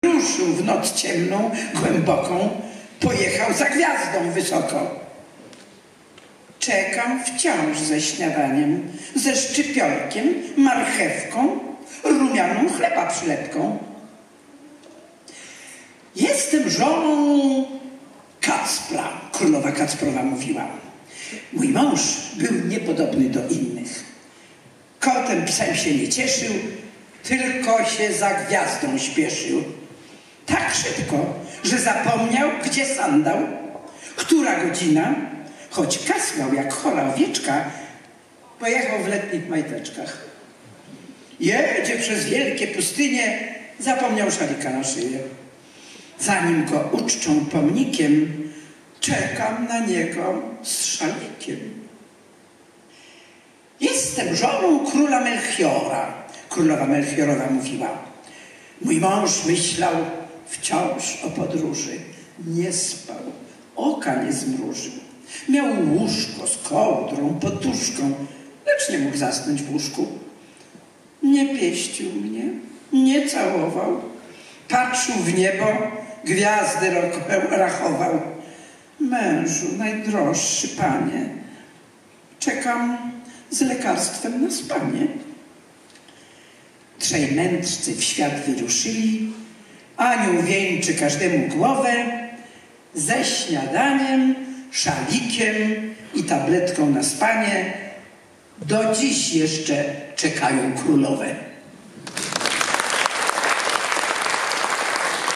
Ruszył w noc ciemną, głęboką, pojechał za gwiazdą wysoko. Czekam wciąż ze śniadaniem, ze szczypiorkiem, marchewką, rumianą chleba przylepką. Jestem żoną Kacpra, królowa Kacprowa mówiła. Mój mąż był niepodobny do innych. Kotem, psem się nie cieszył, tylko się za gwiazdą śpieszył. Tak szybko, że zapomniał, gdzie sandał, która godzina, choć kasłał jak chora owieczka, pojechał w letnich majteczkach. Jedzie przez wielkie pustynie, zapomniał szalika na szyję. Zanim go uczczą pomnikiem, czekam na niego z szalikiem. Jestem żoną króla Melchiora, królowa Melchiorowa mówiła. Mój mąż myślał wciąż o podróży, nie spał, oka nie zmrużył. Miał łóżko z kołdrą, poduszką, lecz nie mógł zasnąć w łóżku. Nie pieścił mnie, nie całował, patrzył w niebo, gwiazdy rachował. Mężu, najdroższy panie, czekam z lekarstwem na spanie. Trzej mędrcy w świat wyruszyli, anioł wieńczy każdemu głowę, ze śniadaniem, szalikiem i tabletką na spanie. Do dziś jeszcze czekają królowe.